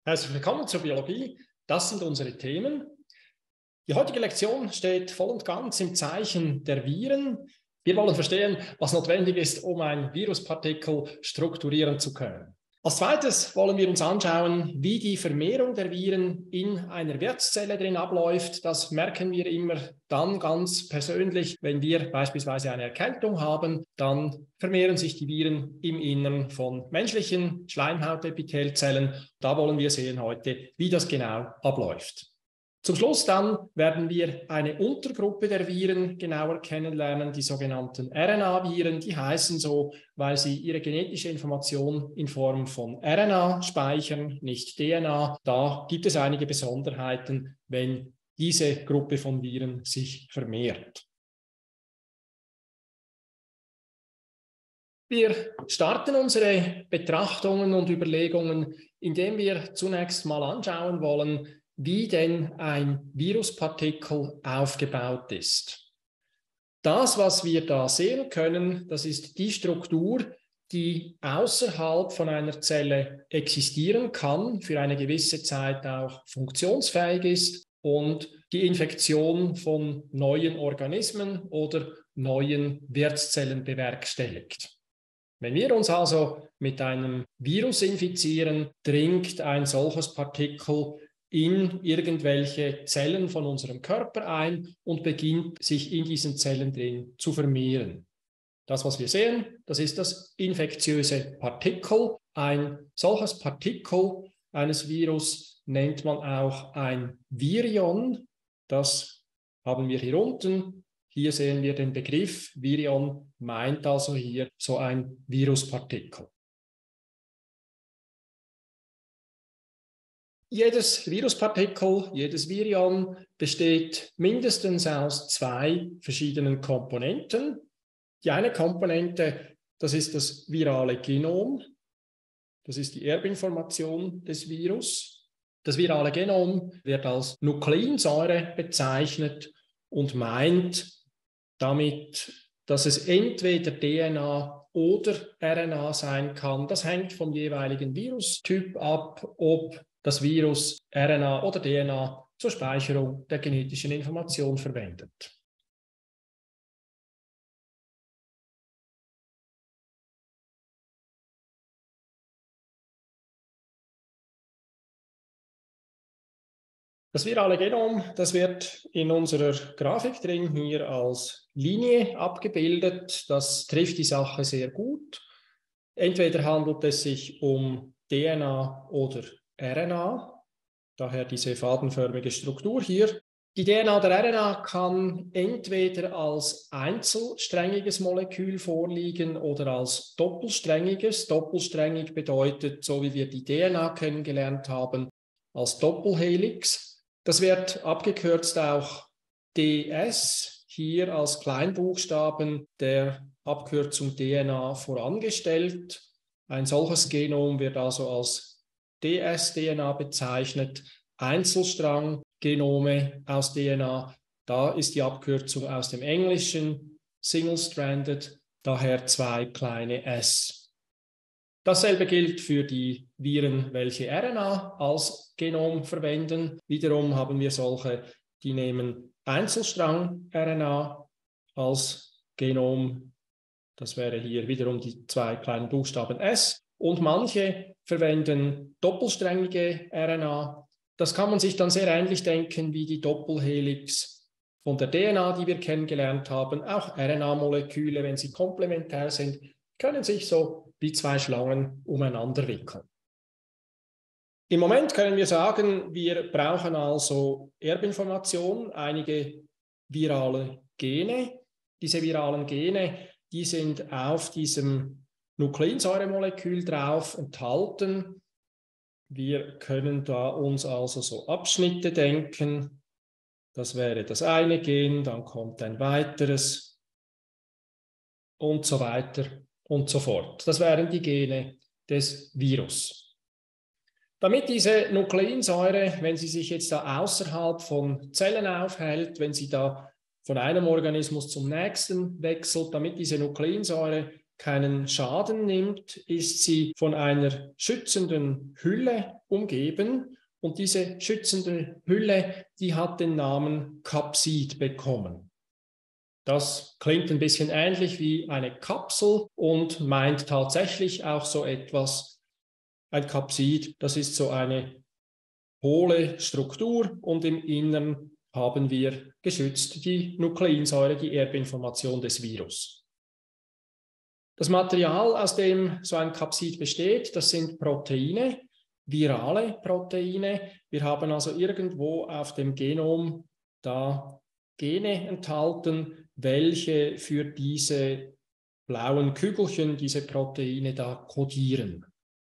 Herzlich willkommen zur Biologie. Das sind unsere Themen. Die heutige Lektion steht voll und ganz im Zeichen der Viren. Wir wollen verstehen, was notwendig ist, um ein Viruspartikel strukturieren zu können. Als zweites wollen wir uns anschauen, wie die Vermehrung der Viren in einer Wirtszelle drin abläuft. Das merken wir immer dann ganz persönlich, wenn wir beispielsweise eine Erkältung haben, dann vermehren sich die Viren im Innern von menschlichen Schleimhautepithelzellen. Da wollen wir sehen heute, wie das genau abläuft. Zum Schluss dann werden wir eine Untergruppe der Viren genauer kennenlernen, die sogenannten RNA-Viren. Die heißen so, weil sie ihre genetische Information in Form von RNA speichern, nicht DNA. Da gibt es einige Besonderheiten, wenn diese Gruppe von Viren sich vermehrt. Wir starten unsere Betrachtungen und Überlegungen, indem wir zunächst mal anschauen wollen, wie denn ein Viruspartikel aufgebaut ist. Das, was wir da sehen können, das ist die Struktur, die außerhalb von einer Zelle existieren kann, für eine gewisse Zeit auch funktionsfähig ist und die Infektion von neuen Organismen oder neuen Wirtszellen bewerkstelligt. Wenn wir uns also mit einem Virus infizieren, dringt ein solches Partikel in irgendwelche Zellen von unserem Körper ein und beginnt sich in diesen Zellen drin zu vermehren. Das, was wir sehen, das ist das infektiöse Partikel. Ein solches Partikel eines Virus nennt man auch ein Virion. Das haben wir hier unten. Hier sehen wir den Begriff. Virion meint also hier so ein Viruspartikel. Jedes Viruspartikel, jedes Virion besteht mindestens aus zwei verschiedenen Komponenten. Die eine Komponente, das ist das virale Genom. Das ist die Erbinformation des Virus. Das virale Genom wird als Nukleinsäure bezeichnet und meint damit, dass es entweder DNA oder RNA sein kann. Das hängt vom jeweiligen Virustyp ab, ob das Virus RNA oder DNA zur Speicherung der genetischen Information verwendet. Das virale Genom, das wird in unserer Grafik drin hier als Linie abgebildet. Das trifft die Sache sehr gut. Entweder handelt es sich um DNA oder RNA, daher diese fadenförmige Struktur hier. Die DNA oder RNA kann entweder als einzelsträngiges Molekül vorliegen oder als doppelsträngiges. Doppelsträngig bedeutet, so wie wir die DNA kennengelernt haben, als Doppelhelix. Das wird abgekürzt auch DS, hier als Kleinbuchstaben der Abkürzung DNA vorangestellt. Ein solches Genom wird also als ds-DNA bezeichnet. Einzelstrang-Genome aus DNA, da ist die Abkürzung aus dem Englischen Single-Stranded, daher zwei kleine s. Dasselbe gilt für die Viren, welche RNA als Genom verwenden. Wiederum haben wir solche, die nehmen Einzelstrang-RNA als Genom. Das wäre hier wiederum die zwei kleinen Buchstaben S. Und manche verwenden doppelsträngige RNA. Das kann man sich dann sehr ähnlich denken wie die Doppelhelix von der DNA, die wir kennengelernt haben. Auch RNA-Moleküle, wenn sie komplementär sind, können sich so wie zwei Schlangen umeinander wickeln. Im Moment können wir sagen, wir brauchen also Erbinformation, einige virale Gene. Diese viralen Gene, die sind auf diesem Nukleinsäuremolekül drauf enthalten. Wir können da uns also so Abschnitte denken. Das wäre das eine Gen, dann kommt ein weiteres und so weiter und so fort. Das wären die Gene des Virus. Damit diese Nukleinsäure, wenn sie sich jetzt da außerhalb von Zellen aufhält, wenn sie da von einem Organismus zum nächsten wechselt, damit diese Nukleinsäure keinen Schaden nimmt, ist sie von einer schützenden Hülle umgeben. Und diese schützende Hülle, die hat den Namen Kapsid bekommen. Das klingt ein bisschen ähnlich wie eine Kapsel und meint tatsächlich auch so etwas. Ein Kapsid, das ist so eine hohle Struktur und im Innern haben wir geschützt die Nukleinsäure, die Erbinformation des Virus. Das Material, aus dem so ein Kapsid besteht, das sind Proteine, virale Proteine. Wir haben also irgendwo auf dem Genom da Gene enthalten, welche für diese blauen Kügelchen, diese Proteine da kodieren.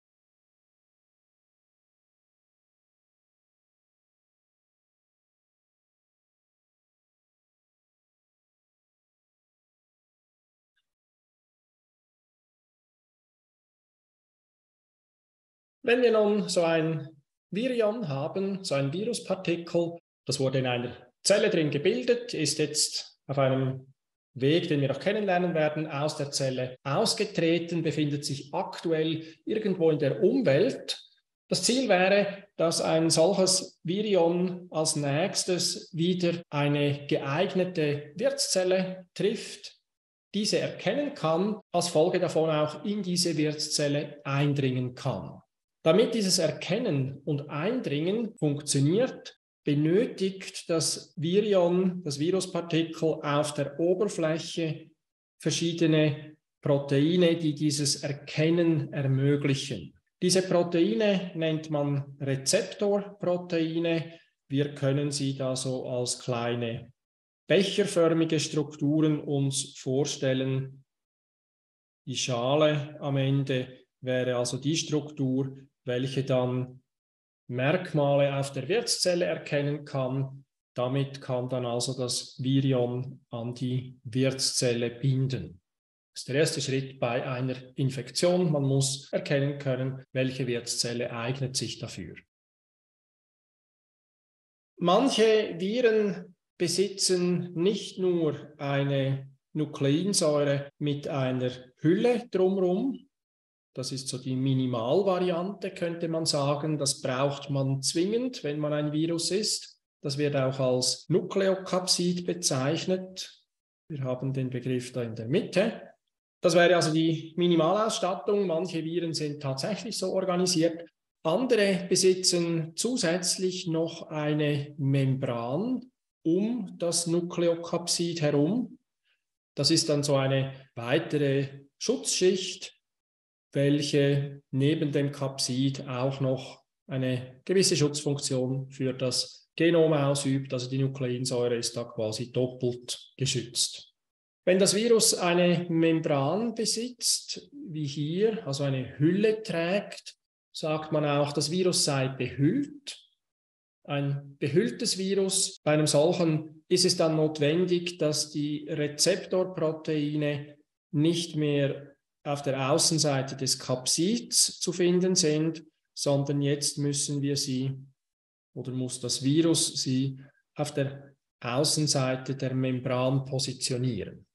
Wenn wir nun so ein Virion haben, so ein Viruspartikel, das wurde in einer Zelle drin gebildet, ist jetzt auf einem Weg, den wir noch kennenlernen werden, aus der Zelle ausgetreten, befindet sich aktuell irgendwo in der Umwelt. Das Ziel wäre, dass ein solches Virion als nächstes wieder eine geeignete Wirtszelle trifft, diese erkennen kann, als Folge davon auch in diese Wirtszelle eindringen kann. Damit dieses Erkennen und Eindringen funktioniert, benötigt das Virion, das Viruspartikel, auf der Oberfläche verschiedene Proteine, die dieses Erkennen ermöglichen. Diese Proteine nennt man Rezeptorproteine. Wir können sie da so als kleine becherförmige Strukturen uns vorstellen. Die Schale am Ende wäre also die Struktur, welche dann Merkmale auf der Wirtszelle erkennen kann. Damit kann dann also das Virion an die Wirtszelle binden. Das ist der erste Schritt bei einer Infektion. Man muss erkennen können, welche Wirtszelle eignet sich dafür. Manche Viren besitzen nicht nur eine Nukleinsäure mit einer Hülle drumherum. Das ist so die Minimalvariante, könnte man sagen. Das braucht man zwingend, wenn man ein Virus ist. Das wird auch als Nukleokapsid bezeichnet. Wir haben den Begriff da in der Mitte. Das wäre also die Minimalausstattung. Manche Viren sind tatsächlich so organisiert. Andere besitzen zusätzlich noch eine Membran um das Nukleokapsid herum. Das ist dann so eine weitere Schutzschicht, welche neben dem Kapsid auch noch eine gewisse Schutzfunktion für das Genom ausübt. Also die Nukleinsäure ist da quasi doppelt geschützt. Wenn das Virus eine Membran besitzt, wie hier, also eine Hülle trägt, sagt man auch, das Virus sei behüllt. Ein behülltes Virus, bei einem solchen ist es dann notwendig, dass die Rezeptorproteine nicht mehr auf der Außenseite des Kapsids zu finden sind, sondern jetzt müssen wir sie oder muss das Virus sie auf der Außenseite der Membran positionieren.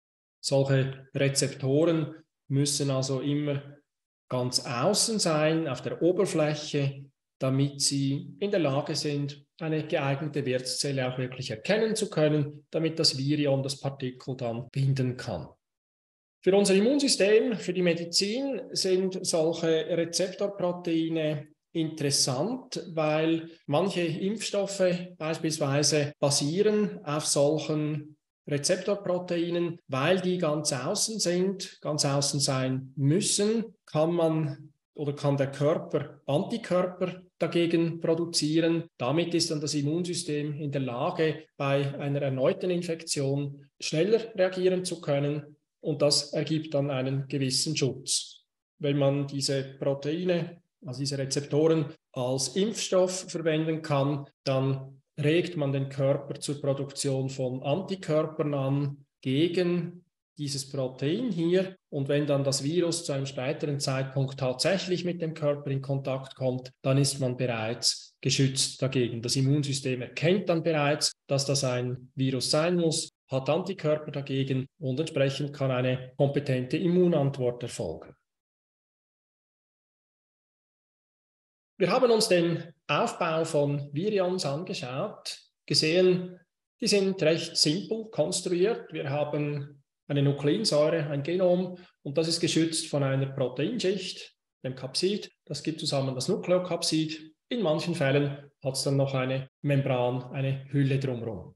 Solche Rezeptoren müssen also immer ganz außen sein, auf der Oberfläche, damit sie in der Lage sind, eine geeignete Wirtszelle auch wirklich erkennen zu können, damit das Virion, das Partikel, dann binden kann. Für unser Immunsystem, für die Medizin sind solche Rezeptorproteine interessant, weil manche Impfstoffe beispielsweise basieren auf solchen Rezeptorproteinen, weil die ganz außen sind, ganz außen sein müssen, kann der Körper Antikörper dagegen produzieren. Damit ist dann das Immunsystem in der Lage, bei einer erneuten Infektion schneller reagieren zu können. Und das ergibt dann einen gewissen Schutz. Wenn man diese Proteine, also diese Rezeptoren, als Impfstoff verwenden kann, dann regt man den Körper zur Produktion von Antikörpern an gegen dieses Protein hier. Und wenn dann das Virus zu einem späteren Zeitpunkt tatsächlich mit dem Körper in Kontakt kommt, dann ist man bereits geschützt dagegen. Das Immunsystem erkennt dann bereits, dass das ein Virus sein muss, hat Antikörper dagegen und entsprechend kann eine kompetente Immunantwort erfolgen. Wir haben uns den Aufbau von Virions angeschaut, gesehen, die sind recht simpel konstruiert. Wir haben eine Nukleinsäure, ein Genom, und das ist geschützt von einer Proteinschicht, dem Capsid. Das gibt zusammen das Nukleokapsid. In manchen Fällen hat es dann noch eine Membran, eine Hülle drumherum.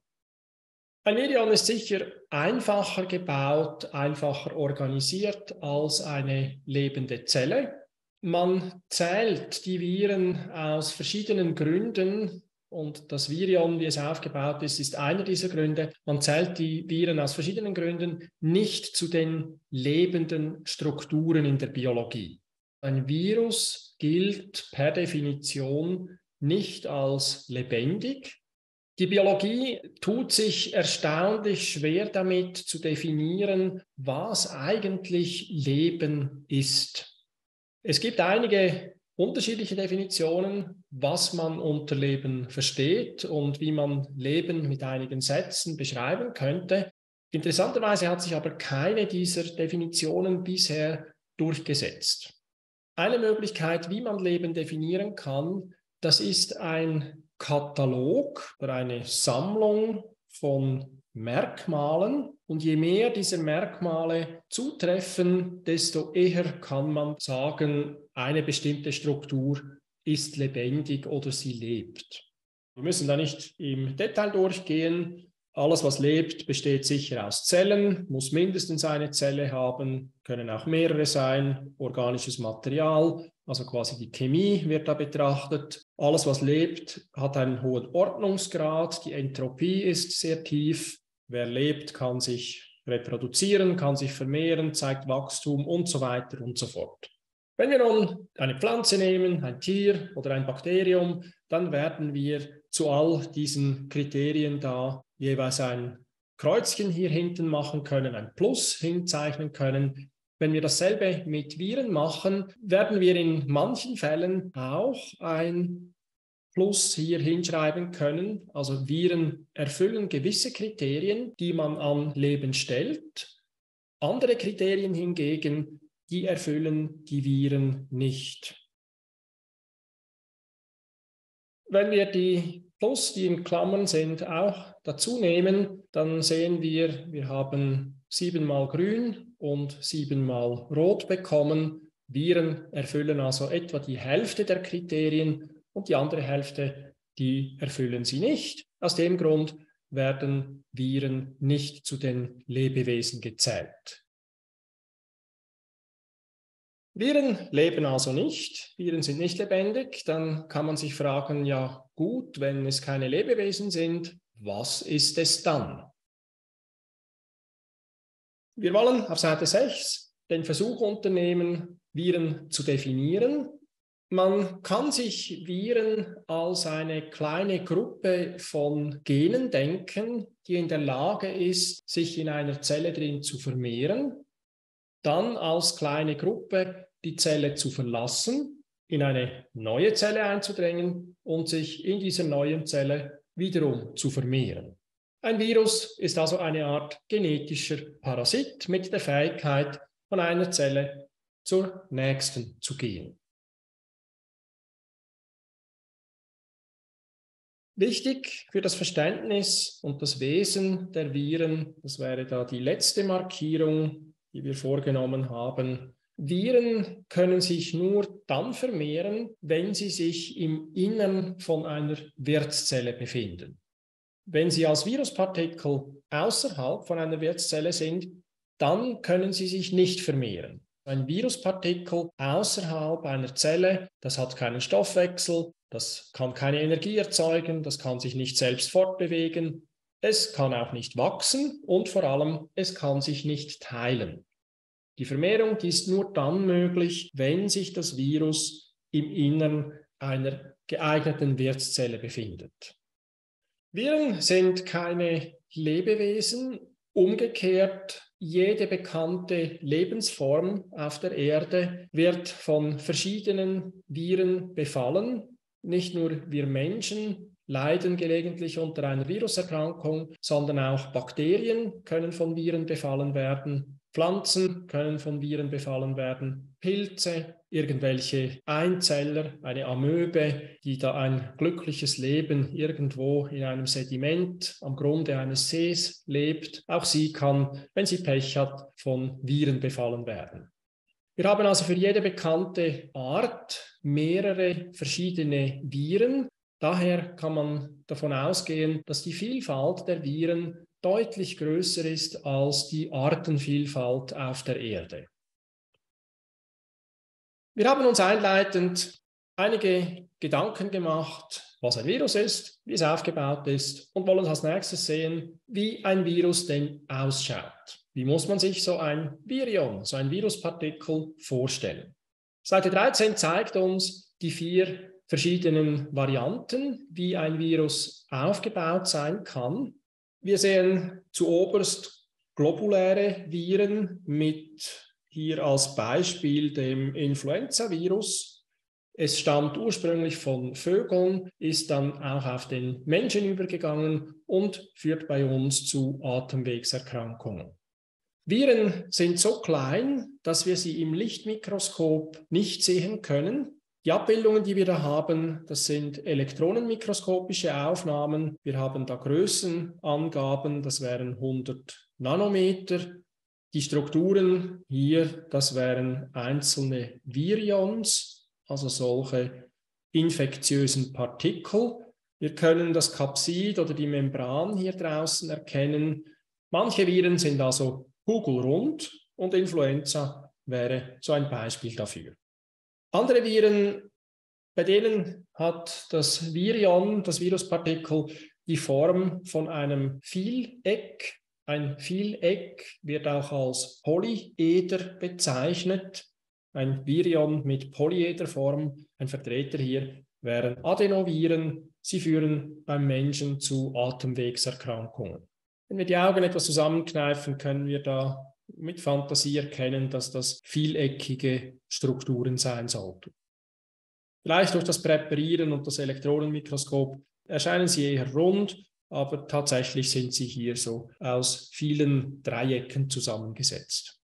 Ein Virion ist sicher einfacher gebaut, einfacher organisiert als eine lebende Zelle. Man zählt die Viren aus verschiedenen Gründen, und das Virion, wie es aufgebaut ist, ist einer dieser Gründe. Man zählt die Viren aus verschiedenen Gründen nicht zu den lebenden Strukturen in der Biologie. Ein Virus gilt per Definition nicht als lebendig. Die Biologie tut sich erstaunlich schwer damit zu definieren, was eigentlich Leben ist. Es gibt einige unterschiedliche Definitionen, was man unter Leben versteht und wie man Leben mit einigen Sätzen beschreiben könnte. Interessanterweise hat sich aber keine dieser Definitionen bisher durchgesetzt. Eine Möglichkeit, wie man Leben definieren kann, das ist ein Katalog oder eine Sammlung von Merkmalen, und je mehr dieser Merkmale zutreffen, desto eher kann man sagen, eine bestimmte Struktur ist lebendig oder sie lebt. Wir müssen da nicht im Detail durchgehen. Alles, was lebt, besteht sicher aus Zellen, muss mindestens eine Zelle haben, können auch mehrere sein, organisches Material, also quasi die Chemie wird da betrachtet. Alles, was lebt, hat einen hohen Ordnungsgrad, die Entropie ist sehr tief. Wer lebt, kann sich reproduzieren, kann sich vermehren, zeigt Wachstum und so weiter und so fort. Wenn wir nun eine Pflanze nehmen, ein Tier oder ein Bakterium, dann werden wir zu all diesen Kriterien da jeweils ein Kreuzchen hier hinten machen können, ein Plus hinzeichnen können. Wenn wir dasselbe mit Viren machen, werden wir in manchen Fällen auch ein Plus hier hinschreiben können. Also Viren erfüllen gewisse Kriterien, die man an Leben stellt. Andere Kriterien hingegen, die erfüllen die Viren nicht. Wenn wir die Plus, die in Klammern sind, auch dazu nehmen, dann sehen wir haben 7-mal grün und 7-mal rot bekommen. Viren erfüllen also etwa die Hälfte der Kriterien und die andere Hälfte, die erfüllen sie nicht. Aus dem Grund werden Viren nicht zu den Lebewesen gezählt. Viren leben also nicht, Viren sind nicht lebendig. Dann kann man sich fragen, ja gut, wenn es keine Lebewesen sind, was ist es dann? Wir wollen auf Seite 6 den Versuch unternehmen, Viren zu definieren. Man kann sich Viren als eine kleine Gruppe von Genen denken, die in der Lage ist, sich in einer Zelle drin zu vermehren, dann als kleine Gruppe die Zelle zu verlassen, in eine neue Zelle einzudrängen und sich in dieser neuen Zelle wiederum zu vermehren. Ein Virus ist also eine Art genetischer Parasit mit der Fähigkeit, von einer Zelle zur nächsten zu gehen. Wichtig für das Verständnis und das Wesen der Viren, das wäre da die letzte Markierung, die wir vorgenommen haben. Viren können sich nur dann vermehren, wenn sie sich im Innern von einer Wirtszelle befinden. Wenn sie als Viruspartikel außerhalb von einer Wirtszelle sind, dann können sie sich nicht vermehren. Ein Viruspartikel außerhalb einer Zelle, das hat keinen Stoffwechsel, das kann keine Energie erzeugen, das kann sich nicht selbst fortbewegen, es kann auch nicht wachsen und vor allem, es kann sich nicht teilen. Die Vermehrung, die ist nur dann möglich, wenn sich das Virus im Innern einer geeigneten Wirtszelle befindet. Viren sind keine Lebewesen. Umgekehrt, jede bekannte Lebensform auf der Erde wird von verschiedenen Viren befallen. nicht nur wir Menschen leiden gelegentlich unter einer Viruserkrankung, sondern auch Bakterien können von Viren befallen werden, Pflanzen können von Viren befallen werden, Pilze, irgendwelche Einzeller, eine Amöbe, die da ein glückliches Leben irgendwo in einem Sediment am Grunde eines Sees lebt. Auch sie kann, wenn sie Pech hat, von Viren befallen werden. Wir haben also für jede bekannte Art mehrere verschiedene Viren. Daher kann man davon ausgehen, dass die Vielfalt der Viren deutlich größer ist als die Artenvielfalt auf der Erde. Wir haben uns einleitend einige Gedanken gemacht, was ein Virus ist, wie es aufgebaut ist und wollen als nächstes sehen, wie ein Virus denn ausschaut. Wie muss man sich so ein Virion, so ein Viruspartikel vorstellen? Seite 13 zeigt uns die 4 verschiedenen Varianten, wie ein Virus aufgebaut sein kann. Wir sehen zuoberst globuläre Viren mit hier als Beispiel dem Influenza-Virus. Es stammt ursprünglich von Vögeln, ist dann auch auf den Menschen übergegangen und führt bei uns zu Atemwegserkrankungen. Viren sind so klein, dass wir sie im Lichtmikroskop nicht sehen können. Die Abbildungen, die wir da haben, das sind elektronenmikroskopische Aufnahmen. Wir haben da Größenangaben, das wären 100 Nanometer. Die Strukturen hier, das wären einzelne Virions, also solche infektiösen Partikel. Wir können das Kapsid oder die Membran hier draußen erkennen. Manche Viren sind also kugelrund und Influenza wäre so ein Beispiel dafür. Andere Viren, bei denen hat das Virion, das Viruspartikel, die Form von einem Vieleck. Ein Vieleck wird auch als Polyeder bezeichnet. Ein Virion mit Polyederform, ein Vertreter hier wären Adenoviren. Sie führen beim Menschen zu Atemwegserkrankungen. Wenn wir die Augen etwas zusammenkneifen, können wir da mit Fantasie erkennen, dass das vieleckige Strukturen sein sollten. Vielleicht durch das Präparieren und das Elektronenmikroskop erscheinen sie eher rund, aber tatsächlich sind sie hier so aus vielen Dreiecken zusammengesetzt.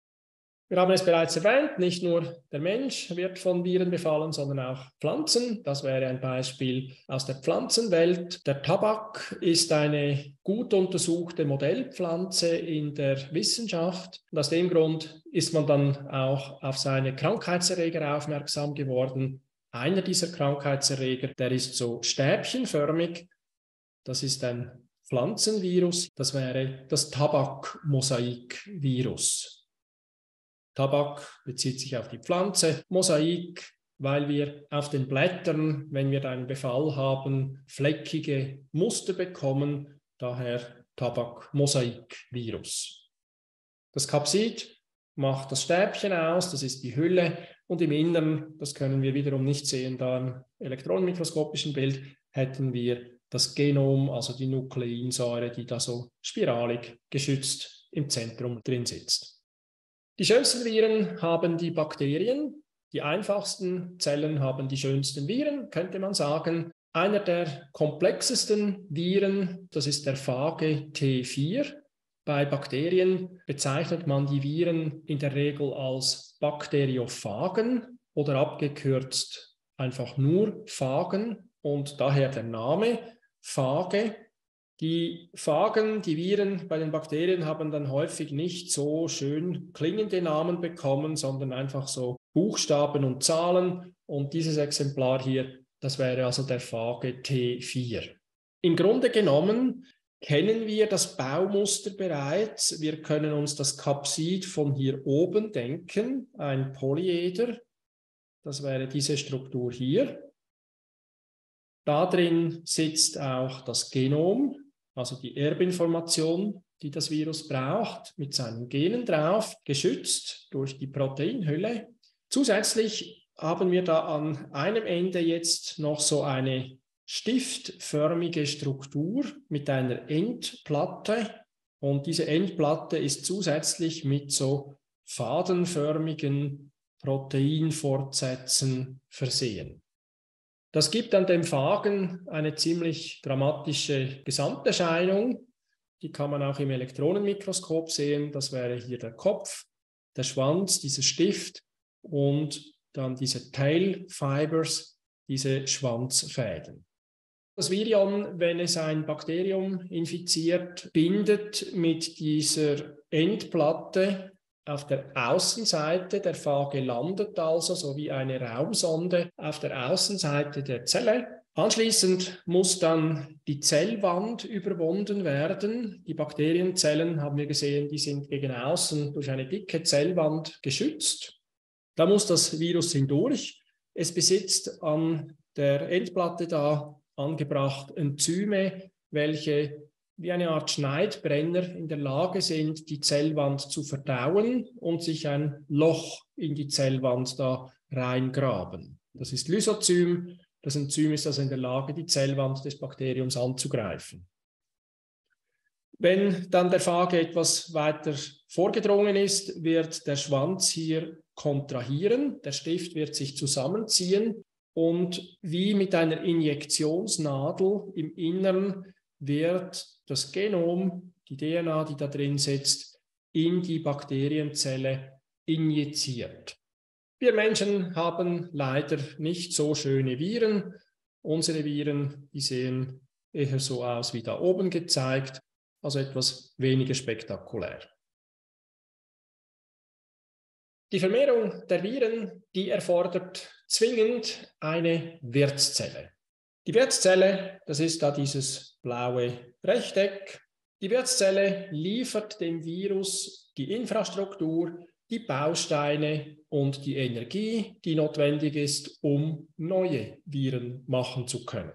Wir haben es bereits erwähnt, nicht nur der Mensch wird von Viren befallen, sondern auch Pflanzen. Das wäre ein Beispiel aus der Pflanzenwelt. Der Tabak ist eine gut untersuchte Modellpflanze in der Wissenschaft. Und aus dem Grund ist man dann auch auf seine Krankheitserreger aufmerksam geworden. Einer dieser Krankheitserreger, der ist so stäbchenförmig. Das ist ein Pflanzenvirus. Das wäre das Tabakmosaikvirus. Tabak bezieht sich auf die Pflanze. Mosaik, weil wir auf den Blättern, wenn wir einen Befall haben, fleckige Muster bekommen. Daher Tabakmosaikvirus. Das Kapsid macht das Stäbchen aus, das ist die Hülle. Und im Inneren, das können wir wiederum nicht sehen, da im elektronenmikroskopischen Bild hätten wir das Genom, also die Nukleinsäure, die da so spiralig geschützt im Zentrum drin sitzt. Die schönsten Viren haben die Bakterien, die einfachsten Zellen haben die schönsten Viren, könnte man sagen. Einer der komplexesten Viren, das ist der Phage T4. Bei Bakterien bezeichnet man die Viren in der Regel als Bakteriophagen oder abgekürzt einfach nur Phagen und daher der Name Phage. Die Phagen, die Viren bei den Bakterien haben dann häufig nicht so schön klingende Namen bekommen, sondern einfach so Buchstaben und Zahlen. Und dieses Exemplar hier, das wäre also der Phage T4. Im Grunde genommen kennen wir das Baumuster bereits. Wir können uns das Kapsid von hier oben denken, ein Polyeder. Das wäre diese Struktur hier. Da drin sitzt auch das Genom, also die Erbinformation, die das Virus braucht, mit seinen Genen drauf, geschützt durch die Proteinhülle. Zusätzlich haben wir da an einem Ende jetzt noch so eine stiftförmige Struktur mit einer Endplatte. Und diese Endplatte ist zusätzlich mit so fadenförmigen Proteinfortsätzen versehen. Das gibt an dem Phagen eine ziemlich dramatische Gesamterscheinung. Die kann man auch im Elektronenmikroskop sehen. Das wäre hier der Kopf, der Schwanz, dieser Stift und dann diese Tail Fibers, diese Schwanzfäden. Das Virion, wenn es ein Bakterium infiziert, bindet mit dieser Endplatte auf der Außenseite der Phage, landet also so wie eine Raumsonde auf der Außenseite der Zelle. Anschließend muss dann die Zellwand überwunden werden. Die Bakterienzellen, haben wir gesehen, die sind gegen außen durch eine dicke Zellwand geschützt. Da muss das Virus hindurch. Es besitzt an der Endplatte da angebracht Enzyme, welche wie eine Art Schneidbrenner in der Lage sind, die Zellwand zu verdauen und sich ein Loch in die Zellwand da reingraben. Das ist Lysozym. Das Enzym ist also in der Lage, die Zellwand des Bakteriums anzugreifen. Wenn dann der Phage etwas weiter vorgedrungen ist, wird der Schwanz hier kontrahieren, der Stift wird sich zusammenziehen und wie mit einer Injektionsnadel im Innern wird das Genom, die DNA, die da drin sitzt, in die Bakterienzelle injiziert. Wir Menschen haben leider nicht so schöne Viren. Unsere Viren, die sehen eher so aus wie da oben gezeigt, also etwas weniger spektakulär. Die Vermehrung der Viren, die erfordert zwingend eine Wirtszelle. Die Wirtszelle, das ist da dieses blaue Rechteck. Die Wirtszelle liefert dem Virus die Infrastruktur, die Bausteine und die Energie, die notwendig ist, um neue Viren machen zu können.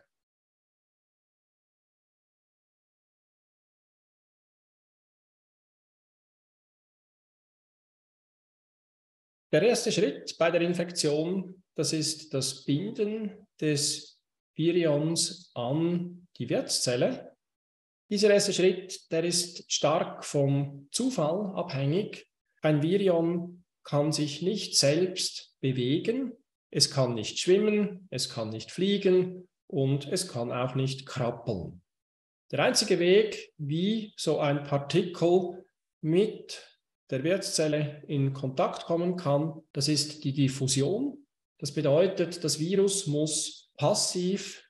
Der erste Schritt bei der Infektion, das ist das Binden des Virions an die Wirtszelle. Dieser erste Schritt, der ist stark vom Zufall abhängig. Ein Virion kann sich nicht selbst bewegen, es kann nicht schwimmen, es kann nicht fliegen und es kann auch nicht krabbeln. Der einzige Weg, wie so ein Partikel mit der Wirtszelle in Kontakt kommen kann, das ist die Diffusion. Das bedeutet, das Virus muss passiv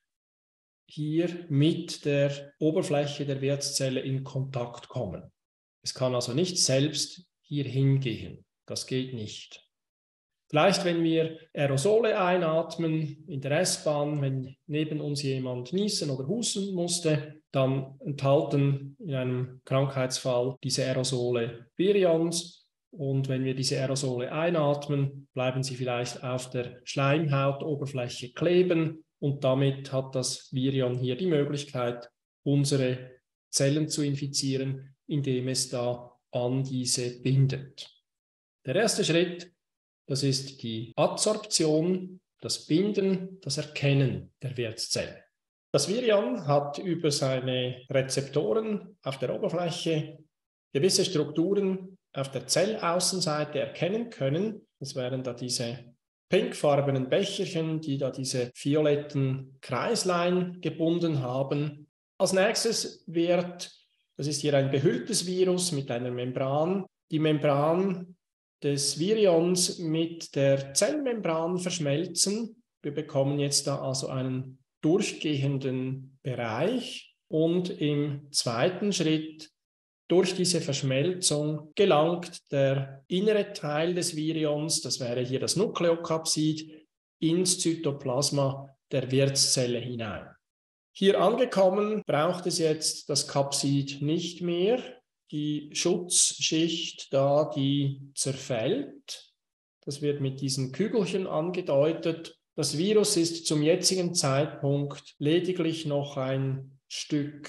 hier mit der Oberfläche der Wirtszelle in Kontakt kommen. Es kann also nicht selbst hier hingehen. Das geht nicht. Vielleicht, wenn wir Aerosole einatmen in der S-Bahn, wenn neben uns jemand niesen oder husten musste, dann enthalten in einem Krankheitsfall diese Aerosole Virions. Und wenn wir diese Aerosole einatmen, bleiben sie vielleicht auf der Schleimhautoberfläche kleben. Und damit hat das Virion hier die Möglichkeit, unsere Zellen zu infizieren, indem es da an diese bindet. Der erste Schritt, das ist die Adsorption, das Binden, das Erkennen der Wirtszelle. Das Virion hat über seine Rezeptoren auf der Oberfläche gewisse Strukturen auf der Zellaußenseite erkennen können. Das wären da diese pinkfarbenen Becherchen, die da diese violetten Kreislein gebunden haben. Als nächstes wird, das ist hier ein behülltes Virus mit einer Membran, die Membran des Virions mit der Zellmembran verschmelzen. Wir bekommen jetzt da also einen durchgehenden Bereich und im zweiten Schritt durch diese Verschmelzung gelangt der innere Teil des Virions, das wäre hier das Nukleokapsid, ins Zytoplasma der Wirtszelle hinein. Hier angekommen braucht es jetzt das Kapsid nicht mehr. Die Schutzschicht da, die zerfällt. Das wird mit diesen Kügelchen angedeutet. Das Virus ist zum jetzigen Zeitpunkt lediglich noch ein Stück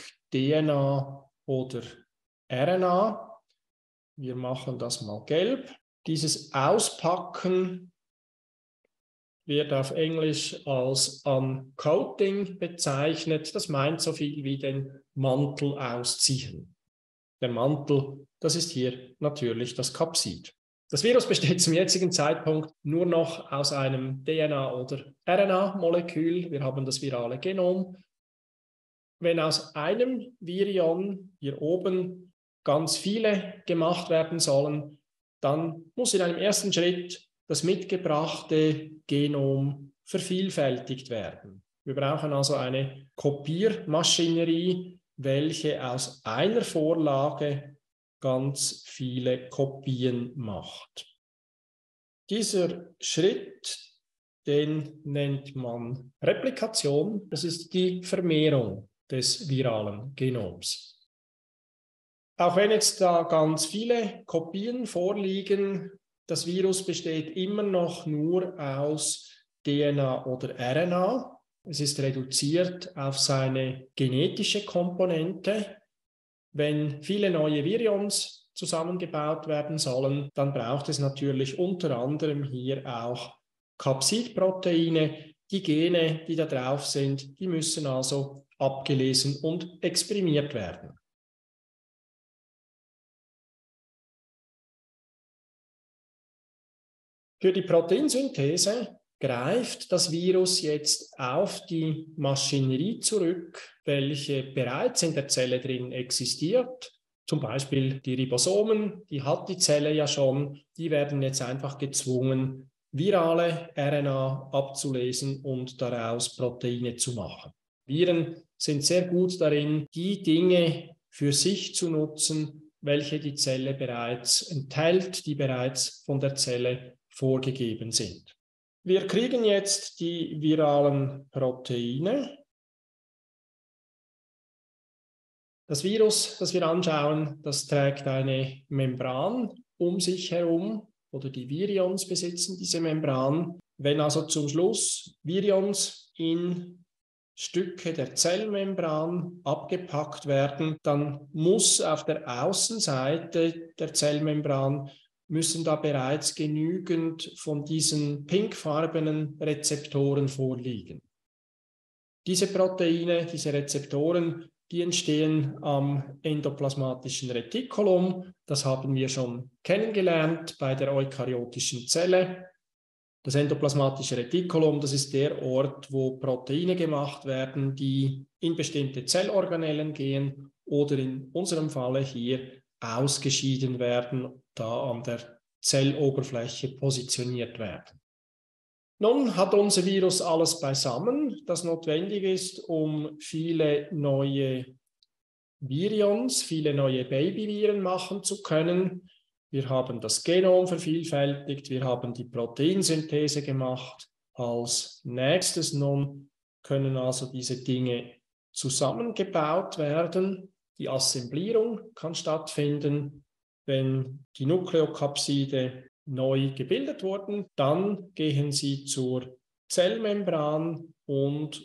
DNA oder RNA. Wir machen das mal gelb. Dieses Auspacken wird auf Englisch als Uncoating bezeichnet. Das meint so viel wie den Mantel ausziehen. Der Mantel, das ist hier natürlich das Kapsid. Das Virus besteht zum jetzigen Zeitpunkt nur noch aus einem DNA- oder RNA-Molekül. Wir haben das virale Genom. Wenn aus einem Virion hier oben ganz viele gemacht werden sollen, dann muss in einem ersten Schritt das mitgebrachte Genom vervielfältigt werden. Wir brauchen also eine Kopiermaschinerie, welche aus einer Vorlage ganz viele Kopien macht. Dieser Schritt, den nennt man Replikation. Das ist die Vermehrung des viralen Genoms. Auch wenn jetzt da ganz viele Kopien vorliegen, das Virus besteht immer noch nur aus DNA oder RNA. Es ist reduziert auf seine genetische Komponente. Wenn viele neue Virions zusammengebaut werden sollen, dann braucht es natürlich unter anderem hier auch Capsidproteine. Die Gene, die da drauf sind, die müssen also abgelesen und exprimiert werden. Für die Proteinsynthese greift das Virus jetzt auf die Maschinerie zurück, welche bereits in der Zelle drin existiert. Zum Beispiel die Ribosomen, die hat die Zelle ja schon, die werden jetzt einfach gezwungen, virale RNA abzulesen und daraus Proteine zu machen. Viren sind sehr gut darin, die Dinge für sich zu nutzen, welche die Zelle bereits enthält, die bereits von der Zelle vorgegeben sind. Wir kriegen jetzt die viralen Proteine. Das Virus, das wir anschauen, das trägt eine Membran um sich herum, oder die Virions besitzen diese Membran. Wenn also zum Schluss Virions in Stücke der Zellmembran abgepackt werden, dann muss auf der Außenseite der Zellmembran müssen da bereits genügend von diesen pinkfarbenen Rezeptoren vorliegen. Diese Proteine, diese Rezeptoren, die entstehen am endoplasmatischen Retikulum. Das haben wir schon kennengelernt bei der eukaryotischen Zelle. Das endoplasmatische Retikulum, das ist der Ort, wo Proteine gemacht werden, die in bestimmte Zellorganellen gehen oder in unserem Falle hier ausgeschieden werden, da an der Zelloberfläche positioniert werden. Nun hat unser Virus alles beisammen, das notwendig ist, um viele neue Virions, viele neue Babyviren machen zu können. Wir haben das Genom vervielfältigt, wir haben die Proteinsynthese gemacht. Als nächstes nun können also diese Dinge zusammengebaut werden. Die Assemblierung kann stattfinden, wenn die Nukleokapside neu gebildet wurden. Dann gehen sie zur Zellmembran und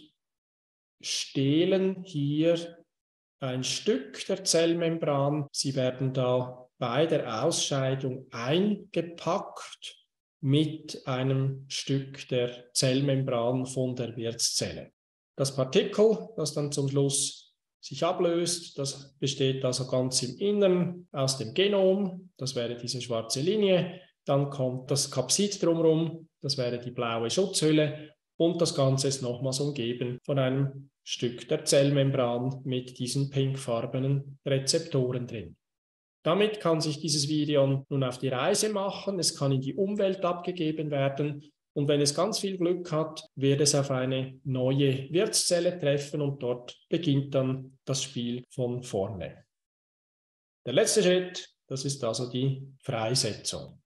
stehlen hier ein Stück der Zellmembran. Sie werden da bei der Ausscheidung eingepackt mit einem Stück der Zellmembran von der Wirtszelle. Das Partikel, das dann zum Schluss sich ablöst, das besteht also ganz im Innern aus dem Genom, das wäre diese schwarze Linie, dann kommt das Capsid drumherum, das wäre die blaue Schutzhülle und das Ganze ist nochmals umgeben von einem Stück der Zellmembran mit diesen pinkfarbenen Rezeptoren drin. Damit kann sich dieses Virion nun auf die Reise machen, es kann in die Umwelt abgegeben werden und wenn es ganz viel Glück hat, wird es auf eine neue Wirtszelle treffen und dort beginnt dann das Spiel von vorne. Der letzte Schritt, das ist also die Freisetzung.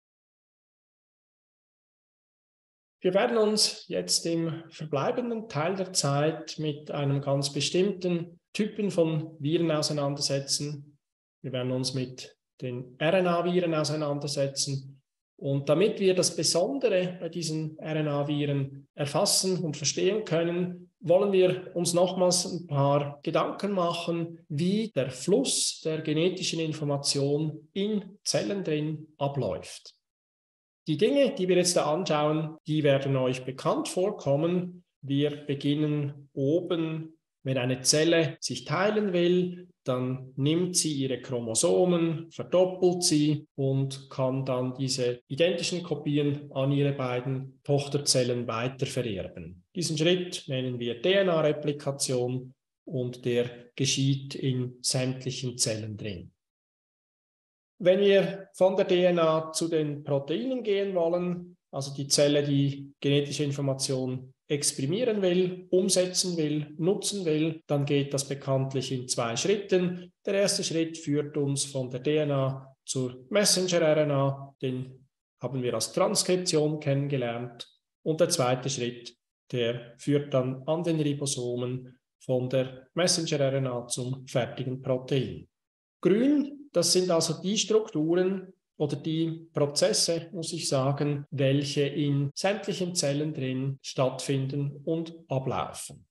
Wir werden uns jetzt im verbleibenden Teil der Zeit mit einem ganz bestimmten Typen von Viren auseinandersetzen. Wir werden uns mit den RNA-Viren auseinandersetzen. Und damit wir das Besondere bei diesen RNA-Viren erfassen und verstehen können, wollen wir uns nochmals ein paar Gedanken machen, wie der Fluss der genetischen Information in Zellen drin abläuft. Die Dinge, die wir jetzt da anschauen, die werden euch bekannt vorkommen. Wir beginnen oben Wenn eine Zelle sich teilen will, dann nimmt sie ihre Chromosomen, verdoppelt sie und kann dann diese identischen Kopien an ihre beiden Tochterzellen weitervererben. Diesen Schritt nennen wir DNA-Replikation und der geschieht in sämtlichen Zellen drin. Wenn wir von der DNA zu den Proteinen gehen wollen, also die Zelle, die genetische Information exprimieren will, umsetzen will, nutzen will, dann geht das bekanntlich in 2 Schritten. Der erste Schritt führt uns von der DNA zur Messenger-RNA, den haben wir als Transkription kennengelernt. Und der zweite Schritt, der führt dann an den Ribosomen von der Messenger-RNA zum fertigen Protein. Grün, das sind also die Strukturen oder die Prozesse, muss ich sagen, welche in sämtlichen Zellen drin stattfinden und ablaufen.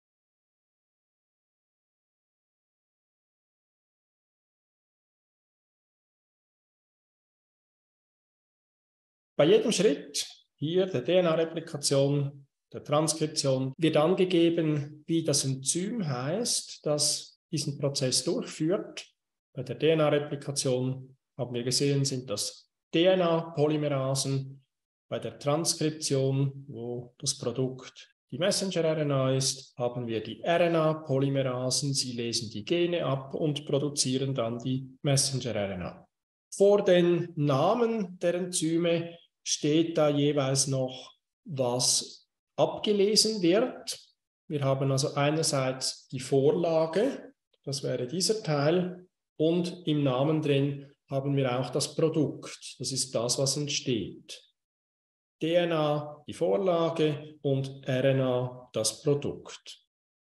Bei jedem Schritt, hier der DNA-Replikation, der Transkription, wird angegeben, wie das Enzym heißt, das diesen Prozess durchführt. Bei der DNA-Replikation haben wir gesehen, sind das DNA-Polymerasen. Bei der Transkription, wo das Produkt die Messenger-RNA ist, haben wir die RNA-Polymerasen. Sie lesen die Gene ab und produzieren dann die Messenger-RNA. Vor den Namen der Enzyme steht da jeweils noch, was abgelesen wird. Wir haben also einerseits die Vorlage, das wäre dieser Teil, und im Namen drin haben wir auch das Produkt. Das ist das, was entsteht. DNA die Vorlage und RNA das Produkt.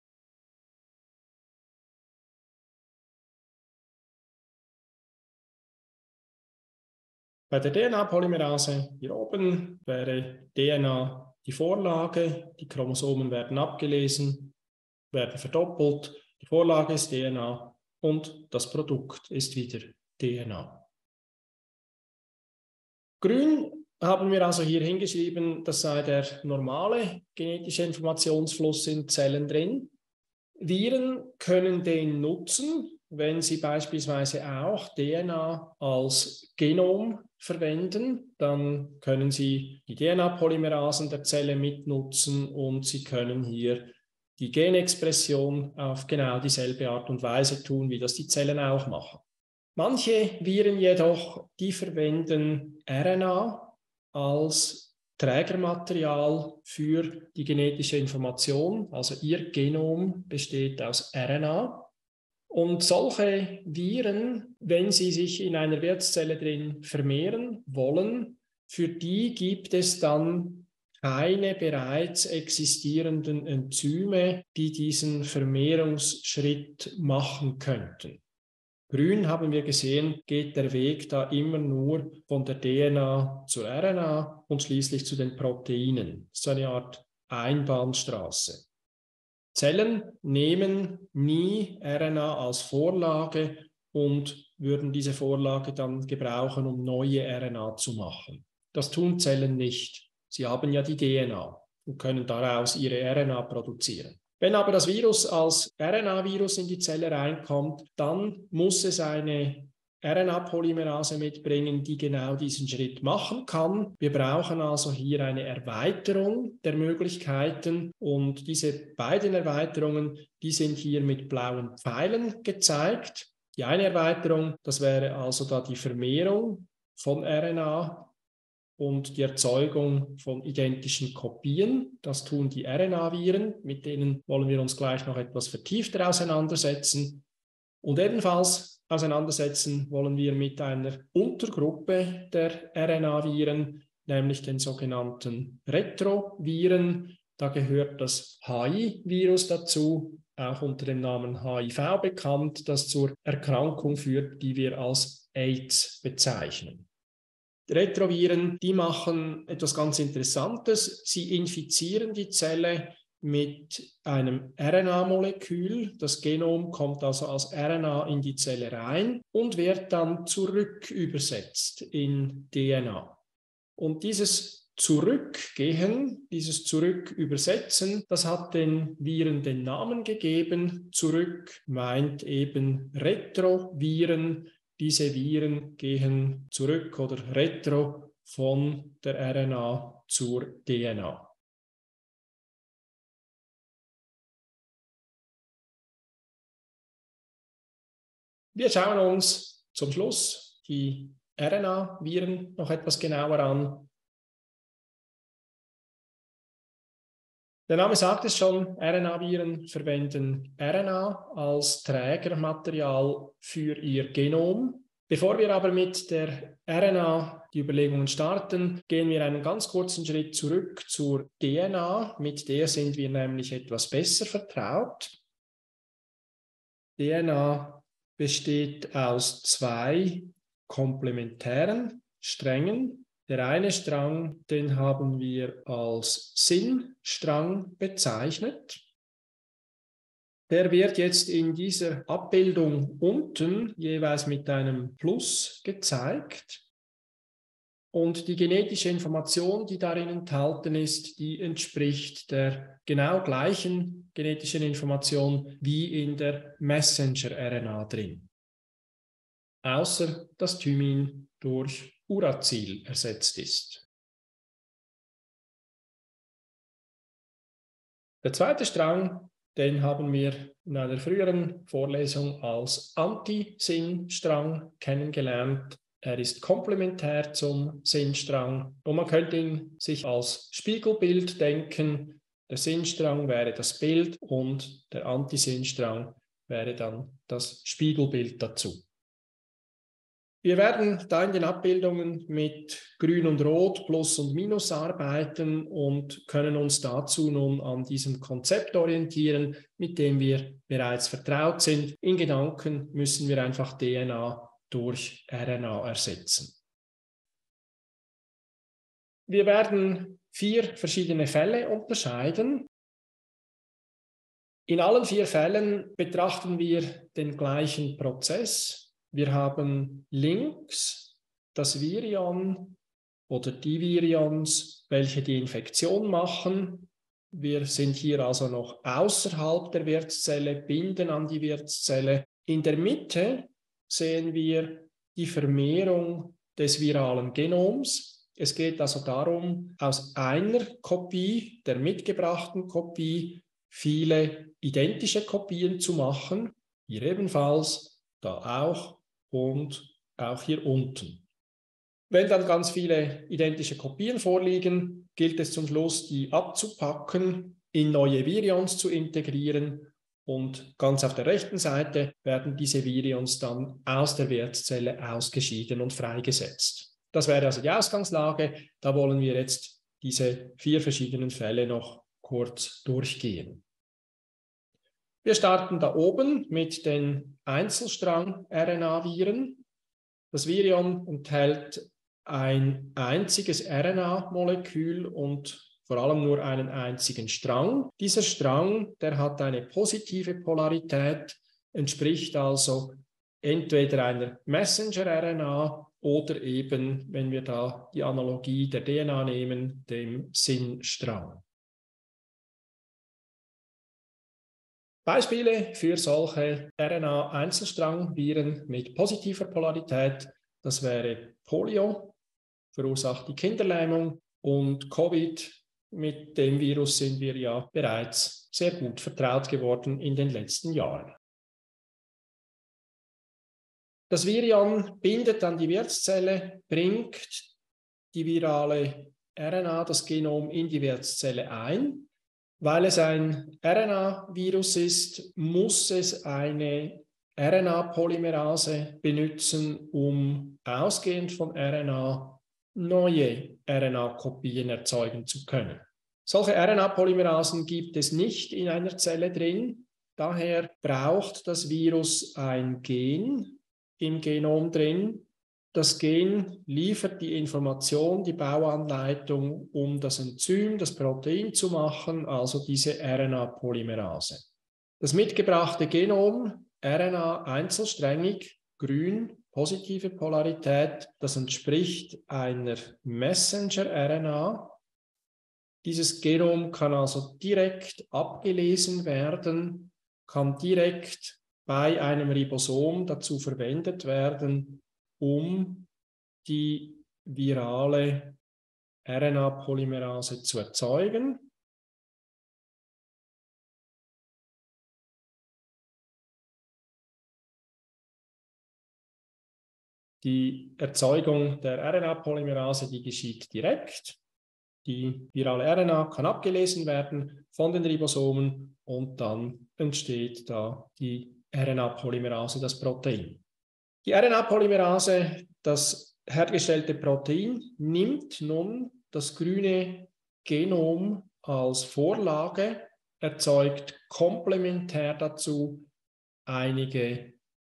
Bei der DNA-Polymerase hier oben wäre DNA die Vorlage, die Chromosomen werden abgelesen, werden verdoppelt, die Vorlage ist DNA und das Produkt ist wieder DNA. Grün haben wir also hier hingeschrieben, das sei der normale genetische Informationsfluss in Zellen drin. Viren können den nutzen, wenn sie beispielsweise auch DNA als Genom verwenden, dann können sie die DNA-Polymerasen der Zelle mitnutzen und sie können hier die Genexpression auf genau dieselbe Art und Weise tun, wie das die Zellen auch machen. Manche Viren jedoch, die verwenden RNA als Trägermaterial für die genetische Information, also ihr Genom besteht aus RNA. Und solche Viren, wenn sie sich in einer Wirtszelle drin vermehren wollen, für die gibt es dann keine bereits existierenden Enzyme, die diesen Vermehrungsschritt machen könnten. Grün haben wir gesehen, geht der Weg da immer nur von der DNA zur RNA und schließlich zu den Proteinen. Das ist eine Art Einbahnstraße. Zellen nehmen nie RNA als Vorlage und würden diese Vorlage dann gebrauchen, um neue RNA zu machen. Das tun Zellen nicht. Sie haben ja die DNA und können daraus ihre RNA produzieren. Wenn aber das Virus als RNA-Virus in die Zelle reinkommt, dann muss es eine RNA-Polymerase mitbringen, die genau diesen Schritt machen kann. Wir brauchen also hier eine Erweiterung der Möglichkeiten und diese beiden Erweiterungen, die sind hier mit blauen Pfeilen gezeigt. Die eine Erweiterung, das wäre also da die Vermehrung von RNA und die Erzeugung von identischen Kopien. Das tun die RNA-Viren, mit denen wollen wir uns gleich noch etwas vertiefter auseinandersetzen. Und ebenfalls auseinandersetzen wollen wir mit einer Untergruppe der RNA-Viren, nämlich den sogenannten Retroviren. Da gehört das HI-Virus dazu, auch unter dem Namen HIV bekannt, das zur Erkrankung führt, die wir als AIDS bezeichnen. Retroviren, die machen etwas ganz Interessantes. Sie infizieren die Zelle mit einem RNA-Molekül. Das Genom kommt also als RNA in die Zelle rein und wird dann zurück übersetzt in DNA. Und dieses Zurückgehen, dieses Zurück übersetzen, das hat den Viren den Namen gegeben. Zurück meint eben Retroviren. Diese Viren gehen zurück oder retro von der RNA zur DNA. Wir schauen uns zum Schluss die RNA-Viren noch etwas genauer an. Der Name sagt es schon, RNA-Viren verwenden RNA als Trägermaterial für ihr Genom. Bevor wir aber mit der RNA die Überlegungen starten, gehen wir einen ganz kurzen Schritt zurück zur DNA. Mit der sind wir nämlich etwas besser vertraut. DNA besteht aus zwei komplementären Strängen. Der eine Strang, den haben wir als Sinnstrang bezeichnet. Der wird jetzt in dieser Abbildung unten jeweils mit einem Plus gezeigt. Und die genetische Information, die darin enthalten ist, die entspricht der genau gleichen genetischen Information wie in der Messenger-RNA drin. Außer dass Thymin durch Uracil ersetzt ist. Der zweite Strang, den haben wir in einer früheren Vorlesung als Anti-Sinn-Strang kennengelernt. Er ist komplementär zum Sinnstrang und man könnte ihn sich als Spiegelbild denken. Der Sinnstrang wäre das Bild und der Anti-Sinnstrang wäre dann das Spiegelbild dazu. Wir werden da in den Abbildungen mit Grün und Rot, Plus und Minus arbeiten und können uns dazu nun an diesem Konzept orientieren, mit dem wir bereits vertraut sind. In Gedanken müssen wir einfach DNA durch RNA ersetzen. Wir werden 4 verschiedene Fälle unterscheiden. In allen 4 Fällen betrachten wir den gleichen Prozess. Wir haben links das Virion oder die Virions, welche die Infektion machen. Wir sind hier also noch außerhalb der Wirtszelle, binden an die Wirtszelle. In der Mitte sehen wir die Vermehrung des viralen Genoms. Es geht also darum, aus einer Kopie, der mitgebrachten Kopie, viele identische Kopien zu machen. Hier ebenfalls, da auch. Und auch hier unten. Wenn dann ganz viele identische Kopien vorliegen, gilt es zum Schluss, die abzupacken, in neue Virions zu integrieren und ganz auf der rechten Seite werden diese Virions dann aus der Wirtszelle ausgeschieden und freigesetzt. Das wäre also die Ausgangslage. Da wollen wir jetzt diese 4 verschiedenen Fälle noch kurz durchgehen. Wir starten da oben mit den Einzelstrang-RNA-Viren. Das Virion enthält ein einziges RNA-Molekül und vor allem nur einen einzigen Strang. Dieser Strang, der hat eine positive Polarität, entspricht also entweder einer Messenger-RNA oder eben, wenn wir da die Analogie der DNA nehmen, dem Sinnstrang. Beispiele für solche RNA-Einzelstrang-Viren mit positiver Polarität, das wäre Polio, verursacht die Kinderlähmung, und Covid, mit dem Virus sind wir ja bereits sehr gut vertraut geworden in den letzten Jahren. Das Virion bindet an die Wirtszelle, bringt die virale RNA, das Genom, in die Wirtszelle ein. Weil es ein RNA-Virus ist, muss es eine RNA-Polymerase benutzen, um ausgehend von RNA neue RNA-Kopien erzeugen zu können. Solche RNA-Polymerasen gibt es nicht in einer Zelle drin. Daher braucht das Virus ein Gen im Genom drin. Das Gen liefert die Information, die Bauanleitung, um das Enzym, das Protein zu machen, also diese RNA-Polymerase. Das mitgebrachte Genom, RNA einzelsträngig, grün, positive Polarität, das entspricht einer Messenger-RNA. Dieses Genom kann also direkt abgelesen werden, kann direkt bei einem Ribosom dazu verwendet werden, um die virale RNA-Polymerase zu erzeugen. Die Erzeugung der RNA-Polymerase, die geschieht direkt. Die virale RNA kann abgelesen werden von den Ribosomen und dann entsteht da die RNA-Polymerase, das Protein. Die RNA-Polymerase, das hergestellte Protein, nimmt nun das grüne Genom als Vorlage, erzeugt komplementär dazu einige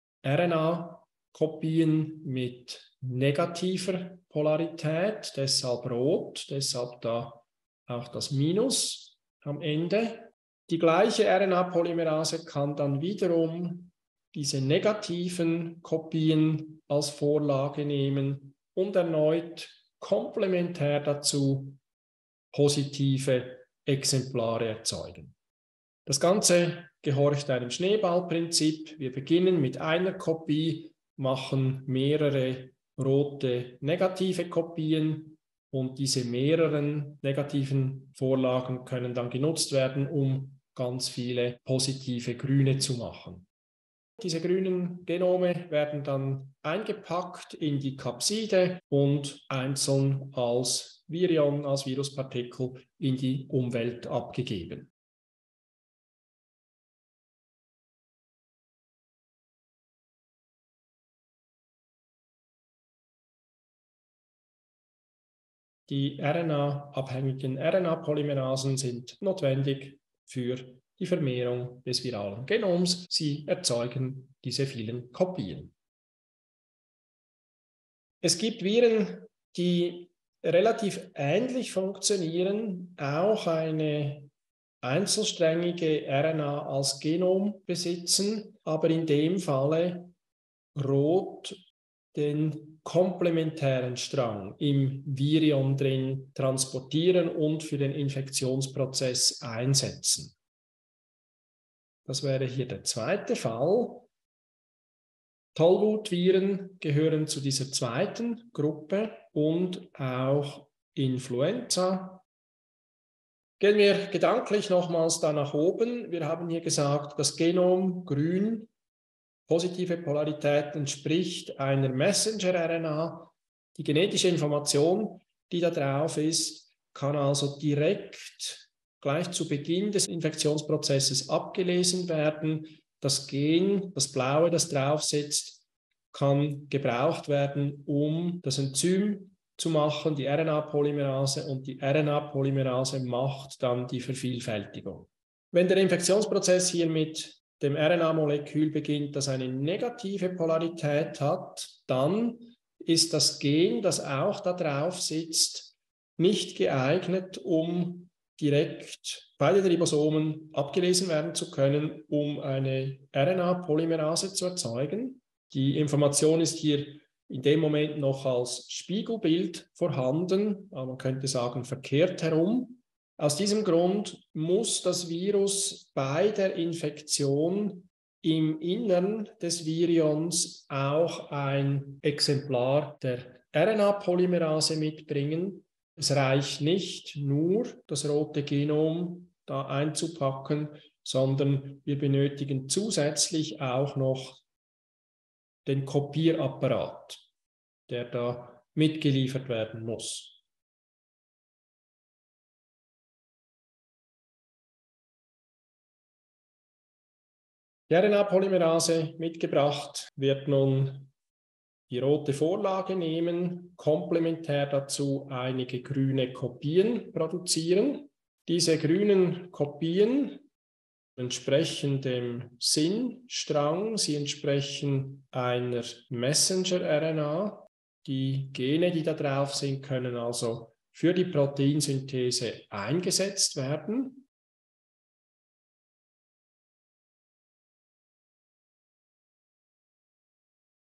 RNA-Kopien mit negativer Polarität, deshalb rot, deshalb da auch das Minus am Ende. Die gleiche RNA-Polymerase kann dann wiederum diese negativen Kopien als Vorlage nehmen und erneut komplementär dazu positive Exemplare erzeugen. Das Ganze gehorcht einem Schneeballprinzip. Wir beginnen mit einer Kopie, machen mehrere rote negative Kopien und diese mehreren negativen Vorlagen können dann genutzt werden, um ganz viele positive grüne zu machen. Diese grünen Genome werden dann eingepackt in die Kapside und einzeln als Virion, als Viruspartikel in die Umwelt abgegeben. Die RNA-abhängigen RNA-Polymerasen sind notwendig für die Vermehrung des viralen Genoms. Sie erzeugen diese vielen Kopien. Es gibt Viren, die relativ ähnlich funktionieren, auch eine einzelsträngige RNA als Genom besitzen, aber in dem Falle rot den komplementären Strang im Virion drin transportieren und für den Infektionsprozess einsetzen. Das wäre hier der zweite Fall. Tollwutviren gehören zu dieser zweiten Gruppe und auch Influenza. Gehen wir gedanklich nochmals da nach oben. Wir haben hier gesagt, das Genom grün, positive Polarität entspricht einer Messenger-RNA. Die genetische Information, die da drauf ist, kann also direkt gleich zu Beginn des Infektionsprozesses abgelesen werden. Das Gen, das blaue, das drauf sitzt, kann gebraucht werden, um das Enzym zu machen, die RNA-Polymerase, und die RNA-Polymerase macht dann die Vervielfältigung. Wenn der Infektionsprozess hier mit dem RNA-Molekül beginnt, das eine negative Polarität hat, dann ist das Gen, das auch da drauf sitzt, nicht geeignet, um direkt bei den Ribosomen abgelesen werden zu können, um eine RNA-Polymerase zu erzeugen. Die Information ist hier in dem Moment noch als Spiegelbild vorhanden, aber man könnte sagen verkehrt herum. Aus diesem Grund muss das Virus bei der Infektion im Innern des Virions auch ein Exemplar der RNA-Polymerase mitbringen. Es reicht nicht nur, das rote Genom da einzupacken, sondern wir benötigen zusätzlich auch noch den Kopierapparat, der da mitgeliefert werden muss. Die RNA-Polymerase mitgebracht wird nun die rote Vorlage nehmen, komplementär dazu einige grüne Kopien produzieren. Diese grünen Kopien entsprechen dem Sinnstrang, sie entsprechen einer Messenger-RNA. Die Gene, die da drauf sind, können also für die Proteinsynthese eingesetzt werden.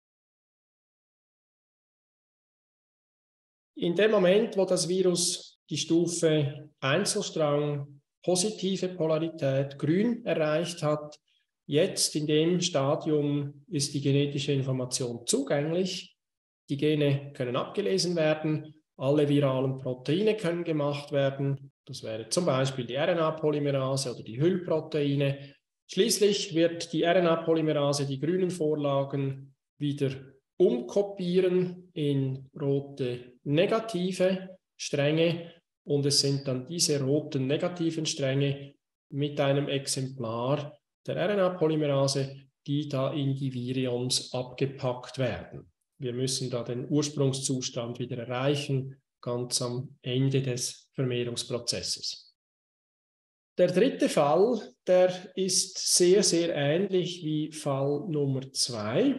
In dem Moment, wo das Virus die Stufe Einzelstrang positive Polarität grün erreicht hat. Jetzt in dem Stadium ist die genetische Information zugänglich. Die Gene können abgelesen werden. Alle viralen Proteine können gemacht werden. Das wäre zum Beispiel die RNA-Polymerase oder die Hüllproteine. Schließlich wird die RNA-Polymerase die grünen Vorlagen wieder umkopieren in rote negative Stränge. Und es sind dann diese roten negativen Stränge mit einem Exemplar der RNA-Polymerase, die da in die Virions abgepackt werden. Wir müssen da den Ursprungszustand wieder erreichen, ganz am Ende des Vermehrungsprozesses. Der dritte Fall, der ist sehr, sehr ähnlich wie Fall Nummer 2.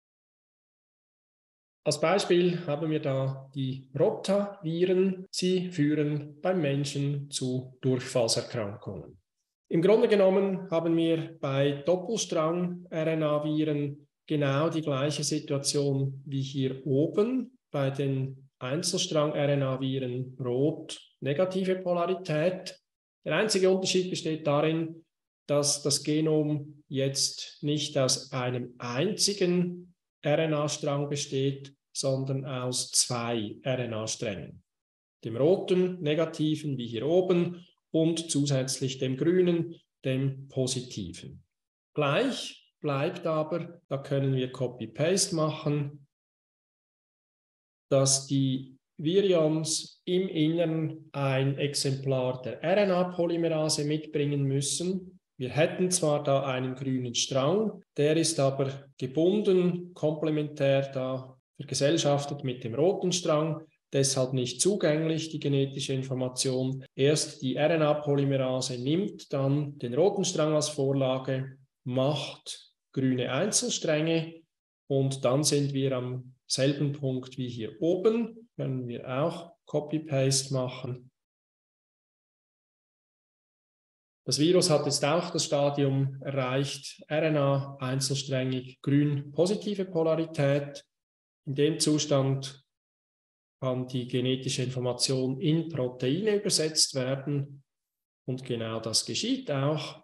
Als Beispiel haben wir da die Rotaviren. Sie führen beim Menschen zu Durchfallserkrankungen. Im Grunde genommen haben wir bei Doppelstrang-RNA-Viren genau die gleiche Situation wie hier oben. Bei den Einzelstrang-RNA-Viren rot negative Polarität. Der einzige Unterschied besteht darin, dass das Genom jetzt nicht aus einem einzigen RNA-Strang besteht, sondern aus 2 RNA-Strängen. Dem roten, negativen, wie hier oben, und zusätzlich dem grünen, dem positiven. Gleich bleibt aber, da können wir Copy-Paste machen, dass die Virions im Innern ein Exemplar der RNA-Polymerase mitbringen müssen. Wir hätten zwar da einen grünen Strang, der ist aber gebunden, komplementär da vergesellschaftet mit dem roten Strang, deshalb nicht zugänglich, die genetische Information. Erst die RNA-Polymerase nimmt dann den roten Strang als Vorlage, macht grüne Einzelstränge und dann sind wir am selben Punkt wie hier oben. Können wir auch Copy-Paste machen. Das Virus hat jetzt auch das Stadium erreicht, RNA einzelsträngig grün positive Polarität. In dem Zustand kann die genetische Information in Proteine übersetzt werden und genau das geschieht auch.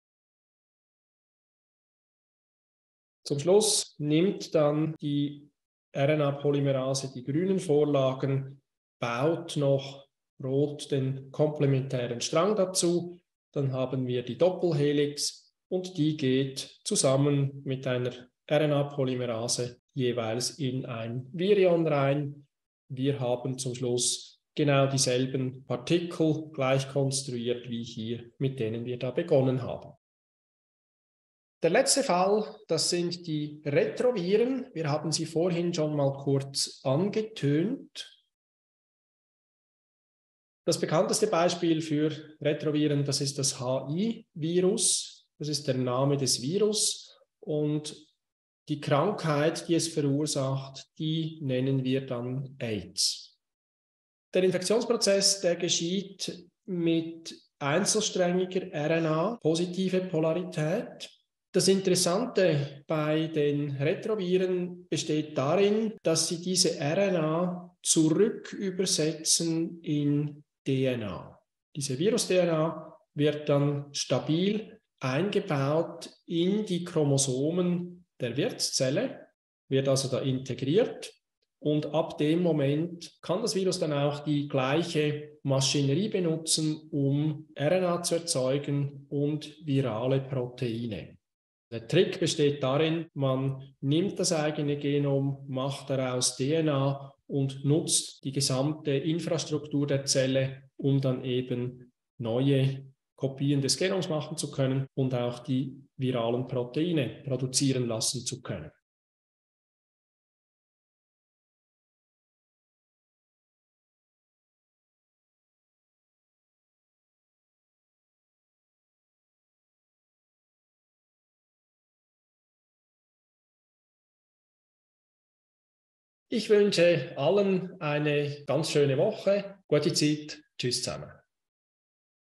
Zum Schluss nimmt dann die RNA-Polymerase die grünen Vorlagen, baut noch rot den komplementären Strang dazu, dann haben wir die Doppelhelix und die geht zusammen mit einer RNA-Polymerase jeweils in ein Virion rein. Wir haben zum Schluss genau dieselben Partikel gleich konstruiert wie hier, mit denen wir da begonnen haben. Der letzte Fall, das sind die Retroviren. Wir haben sie vorhin schon mal kurz angetönt. Das bekannteste Beispiel für Retroviren, das ist das HI-Virus. Das ist der Name des Virus und die Krankheit, die es verursacht, die nennen wir dann AIDS. Der Infektionsprozess, der geschieht mit einzelsträngiger RNA, positive Polarität. Das Interessante bei den Retroviren besteht darin, dass sie diese RNA zurückübersetzen in DNA. Diese Virus-DNA wird dann stabil eingebaut in die Chromosomen der Wirtszelle, wird also da integriert und ab dem Moment kann das Virus dann auch die gleiche Maschinerie benutzen, um RNA zu erzeugen und virale Proteine. Der Trick besteht darin, man nimmt das eigene Genom, macht daraus DNA und nutzt die gesamte Infrastruktur der Zelle, um dann eben neue Kopien des Genoms machen zu können und auch die viralen Proteine produzieren lassen zu können. Ich wünsche allen eine ganz schöne Woche. Gute Zeit. Tschüss zusammen.